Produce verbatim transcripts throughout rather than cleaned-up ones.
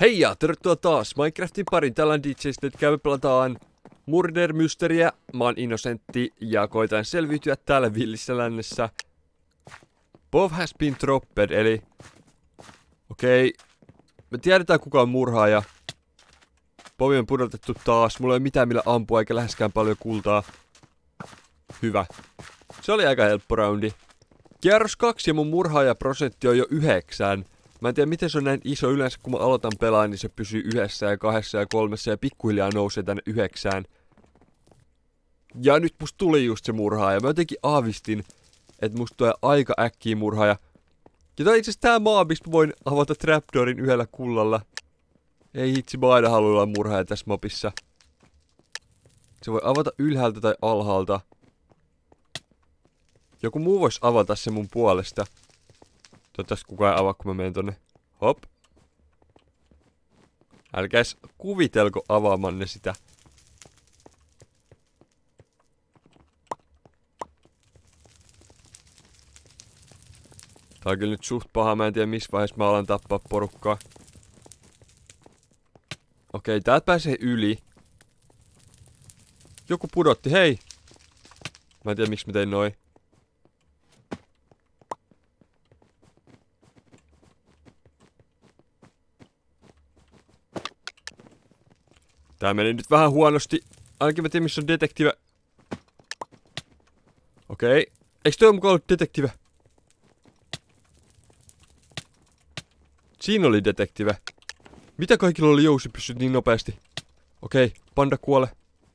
Hei ja tervetuloa taas Minecraftin parin. Täällä on D J Sledge, me pelataan Murder Mysteryä. Mä oon Innocentti ja koitan selviytyä täällä villissä lännessä. Bob has been dropped, eli... Okei. Okay. Me tiedetään kuka on murhaaja. Bobi on pudotettu taas. Mulla ei ole mitään millä ampua eikä läheskään paljon kultaa. Hyvä. Se oli aika helppo roundi. Kierros kaksi ja mun murhaajaprosentti on jo yhdeksän. Mä en tiedä miten se on näin iso. Yleensä kun mä aloitan pelaan, niin se pysyy yhdessä ja kahdessa ja kolmessa ja pikkuhiljaa nousee tänne yhdeksään. Ja nyt musta tuli just se murhaaja. Mä jotenkin aavistin, että musta tulee aika äkkiä murhaaja. Ja tää on itse asiassa tää maa, mistä voin avata trapdoorin yhdellä kullalla. Ei hitsi, mä aina haluan olla murhaaja tässä mapissa. Se voi avata ylhäältä tai alhaalta. Joku muu vois avata se mun puolesta. Toivottavasti kukaan ei avaa, kun mä menen tonne. Hop. Älkääs kuvitelko avaamanne sitä. Tää on kyllä nyt suht paha, mä en tiedä missä vaiheessa mä alan tappaa porukkaa. Okei, täältä pääsee yli. Joku pudotti, hei! Mä en tiedä miksi mä tein noin. Tää meni nyt vähän huonosti. Ainakin mä tiedän missä on detektiive. Okei. Eiks toi mukaan ollut detektiive? Siinä oli detektiive. Mitä kaikilla oli jousipyssyt niin nopeasti? Okei, panda kuole.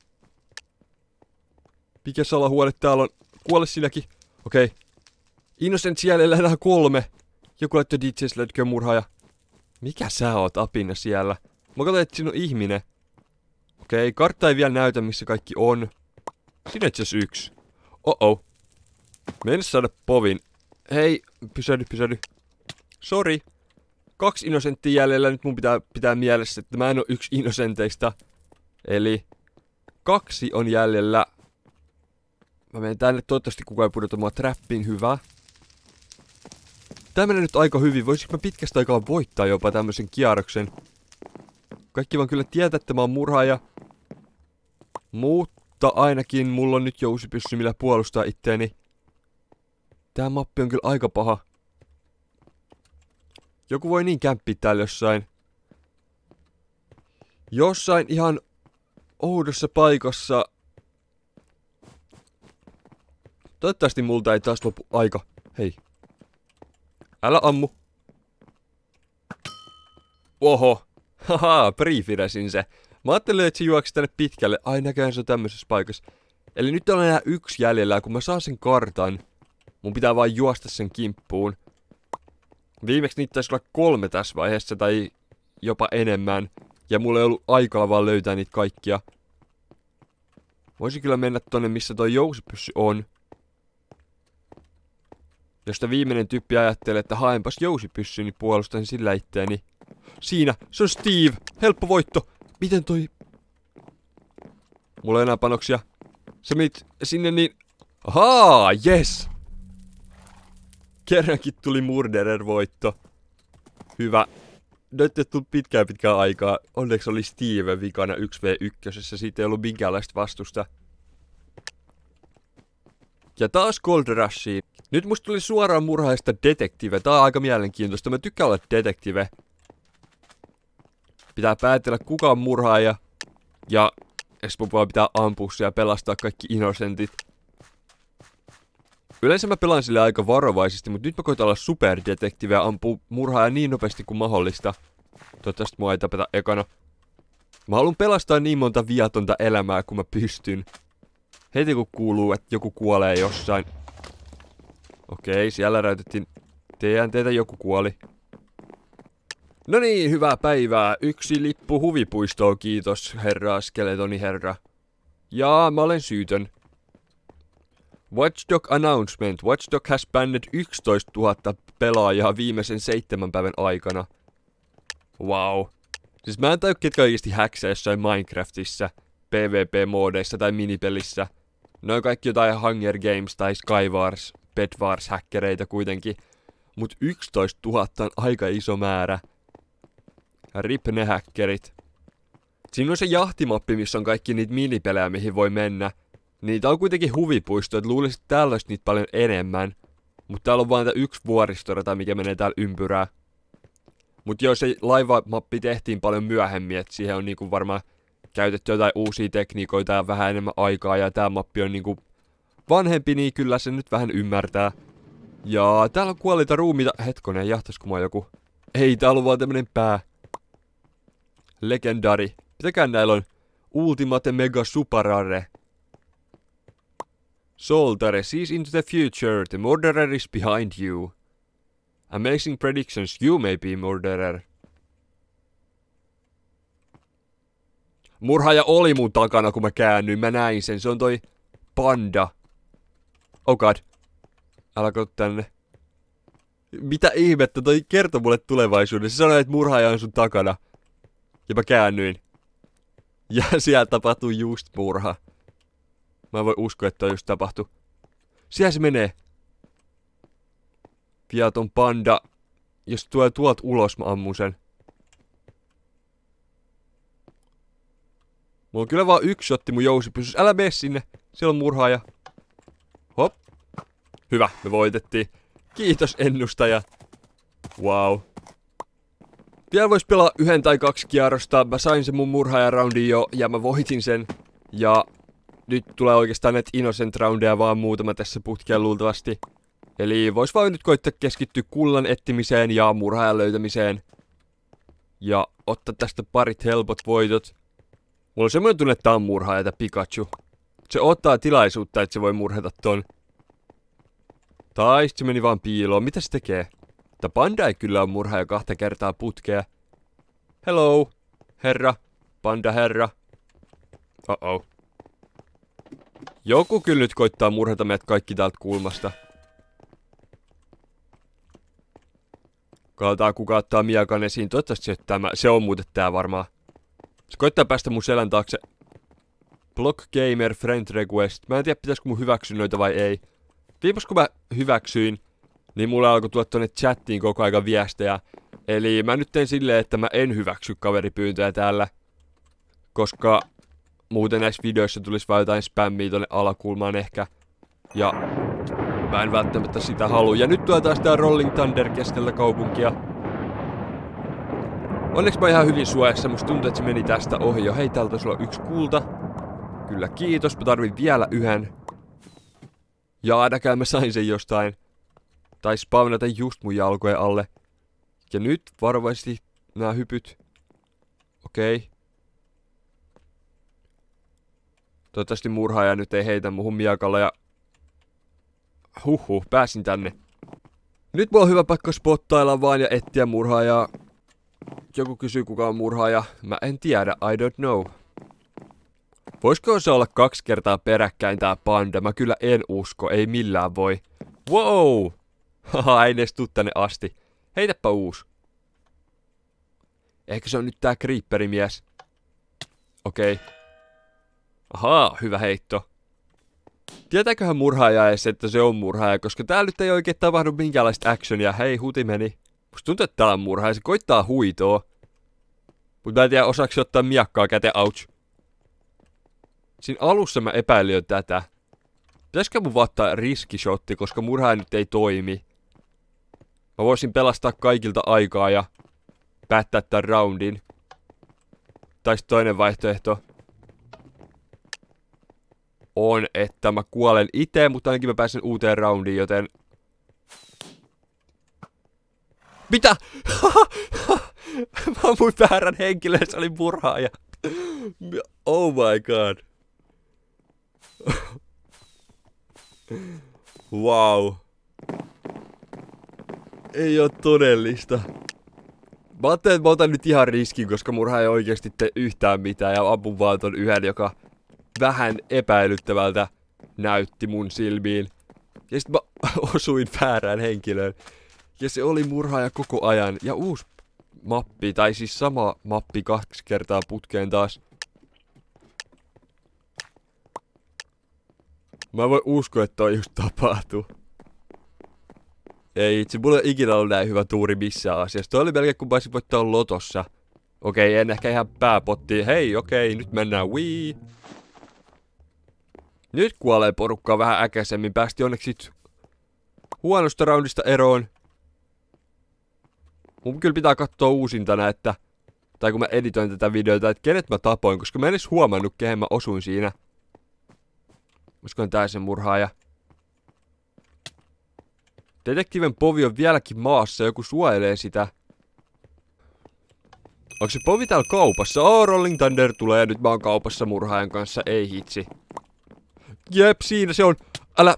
Mikä salahuone täällä on? Kuole sinäkin. Okei. Innocent jäljellä enää kolme. Joku laittoi D J Sledge murhaaja. Mikä sä oot apina siellä? Mä katsoin, että siinä on ihminen. Okei, kartta ei vielä näytä missä kaikki on. Siinä itse asiassa yksi. Oh-oh. Mennä saada povin. Hei, pysähdy, pysähdy. Sori. Kaksi innocenttia jäljellä, nyt mun pitää pitää mielessä, että mä en oo yksi innocenteista. Eli kaksi on jäljellä. Mä menen tänne, toivottavasti kukaan ei pudota mua trappiin, hyvä. Tää menee nyt aika hyvin, voisinko mä pitkästä aikaa voittaa jopa tämmösen kierroksen. Kaikki vaan kyllä tietää, että mä oon murhaaja. Mutta ainakin mulla on nyt jousipyssy, millä puolustaa itteeni. Tää mappi on kyllä aika paha. Joku voi niin kämppiä täällä jossain. Jossain ihan oudossa paikassa. Toivottavasti multa ei taas lopu aika. Hei. Älä ammu. Oho. Haha, briefiräsin se. Mä ajattelin, että se juoksi tänne pitkälle. Ai näköjään se on tämmöisessä paikassa. Eli nyt on enää yksi jäljellä, kun mä saan sen kartan. Mun pitää vaan juosta sen kimppuun. Viimeksi niitä taisi olla kolme tässä vaiheessa, tai jopa enemmän. Ja mulla ei ollut aikaa vaan löytää niitä kaikkia. Voisin kyllä mennä tonne, missä toi jousipyssy on. Josta viimeinen tyyppi ajattelee, että haenpas jousipyssy, niin puolustan sillä itteeni. Siinä, se on Steve! Helppo voitto! Miten toi... Mulla ei enää panoksia. Sä menit sinne niin... Ahaa, yes! Kerrankin tuli Murderer-voitto. Hyvä. Nyt ei tullut pitkään pitkään aikaa. Onneksi oli Steve vikana yksi vastaan yksi. Siitä ei ollut minkäänlaista vastusta. Ja taas Gold Rushiin. Nyt musta tuli suoraan murhaista detektiive. Tää on aika mielenkiintoista. Mä tykkään olla detektiive. Pitää päätellä kuka on murhaaja. Ja mun vaan pitää ampua ja pelastaa kaikki innocentit. Yleensä mä pelaan sille aika varovaisesti, mutta nyt mä koitan olla superdetektiivi ja ampuu murhaaja niin nopeasti kuin mahdollista. Toivottavasti mua ei tapeta ekana. Mä haluan pelastaa niin monta viatonta elämää kuin mä pystyn. Heti kun kuuluu, että joku kuolee jossain. Okei, siellä räytettiin T N T:tä, joku kuoli. No niin, hyvää päivää. Yksi lippu huvipuistoon, kiitos herra Skeletoni herra. Ja mä olen syytön. Watchdog announcement. Watchdog has banned yksitoista tuhatta pelaajaa viimeisen seitsemän päivän aikana. Wow. Siis mä en tajua ketkä oikeesti häksää jossain Minecraftissa, PvP-moodeissa tai minipelissä. Ne on kaikki jotain Hunger Games tai Skywars, Bedwars häkkereitä kuitenkin. Mut yksitoista tuhatta on aika iso määrä. Rip ne häkkerit. Siinä on se jahtimappi, missä on kaikki niitä minipelejä, mihin voi mennä. Niitä on kuitenkin huvipuisto, että luulisin, että täällä olisi niitä paljon enemmän. Mutta täällä on vaan tää yksi vuoristorata, mikä menee täällä ympyrää. Mut joo, se laivamappi tehtiin paljon myöhemmin, että siihen on niinku varmaan käytetty jotain uusia tekniikoita ja vähän enemmän aikaa. Ja tää mappi on niinku vanhempi, niin kyllä se nyt vähän ymmärtää. Ja täällä on kuolleita ruumiita. Hetkonen, jahtaisiko mua joku? Ei, täällä on vaan tämmönen pää. Legendari. Mitäkään näillä on? Ultimate Mega Superare. Soltare sees into the future. The murderer is behind you. Amazing predictions. You may be murderer. Murhaaja oli mun takana, kun mä käännyin. Mä näin sen. Se on toi panda. Oh god. Älä katso tänne. Mitä ihmettä? Toi kertoi mulle tulevaisuudessa. Se sanoi, että murhaaja on sun takana. Ja mä käännyin. Ja siellä tapahtui just murha. Mä en voi uskoa, että toi just tapahtui. Siellä se menee. Viaton panda. Jos tulee tuolta ulos, mä ammun sen. Mulla on kyllä vaan yksi shotti mun jousipysys. Älä mene sinne. Siellä on murhaaja. Hop. Hyvä, me voitettiin. Kiitos ennustaja. Wow. Vielä vois pelaa yhden tai kaksi kierrosta. Mä sain sen mun murhaajan roundin jo ja mä voitin sen. Ja nyt tulee oikeastaan näitä innocent roundeja vaan muutama tässä putkeen luultavasti. Eli vois vaan nyt koittaa keskittyä kullan etsimiseen ja murhaajan löytämiseen. Ja ottaa tästä parit helpot voitot. Mulla on semmoinen tunne, että tää on murhaaja tää Pikachu. Se ottaa tilaisuutta, että se voi murhata ton. Tai sit se meni vaan piiloon. Mitä se tekee? Tää panda ei kyllä ole murhaaja kahta kertaa putkea. Hello, herra. Panda herra. Uh-oh. Joku kyllä nyt koittaa murhata meidät kaikki täältä kulmasta. Katsotaan kuka ottaa miekan esiin. Toivottavasti se, tämä. Se on muuten tää varmaan. Se koittaa päästä mun selän taakse. Block Gamer Friend Request. Mä en tiedä pitäisikö mun hyväksyä noita vai ei. Viimeis kun mä hyväksyin, niin mulla alkoi tulla tonne chattiin koko ajan viestejä. Eli mä nyt tein silleen, että mä en hyväksy kaveripyyntöjä täällä. Koska muuten näissä videoissa tulisi vaan jotain spämmiä tonne alakulmaan ehkä. Ja mä en välttämättä sitä halua. Ja nyt tulee taas tää Rolling Thunder keskellä kaupunkia. Onneksi mä oon ihan hyvin suojassa. Musta tuntuu, että se meni tästä ohi jo. Hei, täältä sulla on yksi kulta. Kyllä, kiitos. Mä tarvin vielä yhden. Ja ainakaan mä sain sen jostain. Tai spawnata just mun jalkojen alle. Ja nyt varovaisesti nämä hypyt. Okei. Okay. Toivottavasti murhaaja nyt ei heitä muhun miekalla ja... Huhhuh, pääsin tänne. Nyt mulla on hyvä paikka spottailla vaan ja etsiä murhaajaa. Joku kysyy kuka on murhaaja. Mä en tiedä, I don't know. Voisiko se olla kaksi kertaa peräkkäin tää panda? Mä kyllä en usko, ei millään voi. Wow! Haha, ei edes tuu tänne asti. Heitäpä uus. Ehkä se on nyt tää creeperimies. Okei. Okay. Ahaa, hyvä heitto. Tietääköhän murhaaja edes, että se on murhaaja, koska täällä nyt ei oikein tapahdu minkäänlaista actionia. Hei, huti meni. Musta tuntuu, että tää on murhaaja, se koittaa huitoa. Mut mä en tiedä, osaako ottaa miakkaa käteen, ouch. Siinä alussa mä epäilin jo tätä. Pitäisikö mun ottaa riskishotti, koska murhaaja nyt ei toimi. Mä voisin pelastaa kaikilta aikaa ja päättää tän roundin. Tai sit toinen vaihtoehto on, että mä kuolen itse, mutta ainakin mä pääsen uuteen roundiin, joten... Mitä? Mä ammuin väärän henkilön, se oli murhaaja. Oh my god. Wow. Ei oo todellista. Mä ajattelin, että mä otan nyt ihan riskin, koska murhaaja ei oikeesti tee yhtään mitään ja ampun vaan ton yhden, joka vähän epäilyttävältä näytti mun silmiin. Ja sit mä osuin väärään henkilöön. Ja se oli murhaaja koko ajan. Ja uusi mappi, tai siis sama mappi kaksi kertaa putkeen taas. Mä en voi uskoa, että toi just tapahtuu. Ei itse, mulla ei ikinä ollut näin hyvä tuuri missään asiassa. Toi oli melkein kun pääsin voittaa lotossa. Okei, en ehkä ihan pääpottiin. Hei, okei, nyt mennään Wii. Nyt kuolee porukkaa vähän äkäisemmin. Päästi onneksi huonosta roundista eroon. Mun kyllä pitää katsoa uusintana, että... Tai kun mä editoin tätä videota, että kenet mä tapoin, koska mä en edes huomannut, kehen mä osuin siinä. Olisikohan tää sen murhaaja? Detektiiven Povi on vieläkin maassa, joku suojelee sitä. Onko se Povi täällä kaupassa? Oh, Rolling Thunder tulee ja nyt mä oon kaupassa murhaajan kanssa, ei hitsi. Jep, siinä se on. Älä...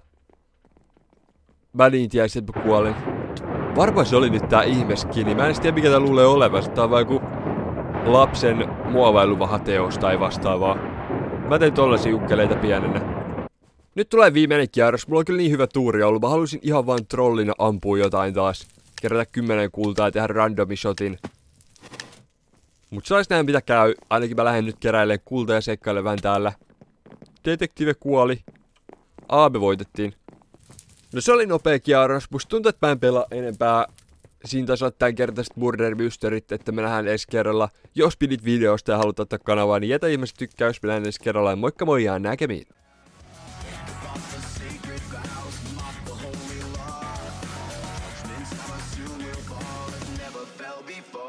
Mä niin tiesin, että mä kuolin. Varmaan se oli nyt tää ihmeskini. Mä en tiedä mikä tää luulee olevan. Tää on vaan joku lapsen muovailuvahateos tai vastaavaa. Mä tein tollasia ukkeleita pienenä. Nyt tulee viimeinen kierros. Mulla on kyllä niin hyvä tuuri ollut. Mä haluaisin ihan vaan trollina ampua jotain taas. Kerätä kymmenen kultaa ja tehdä randomi shotin. Mut sais näin mitä käy. Ainakin mä lähden nyt keräilemään kultaa ja seikkailemaan täällä. Detektiive kuoli. A, me voitettiin. No se oli nopea kierros. Musta tuntuu, että mä en pelaa enempää. Siinä taisi olla tämänkertaiset Murder Mysteryt, että me nähdään ensi kerralla. Jos pidit videosta ja haluat ottaa kanavaa, niin jätä ihmiset tykkäys. Me nähdään ensi kerralla. Moikka moi ja näkemiin. Before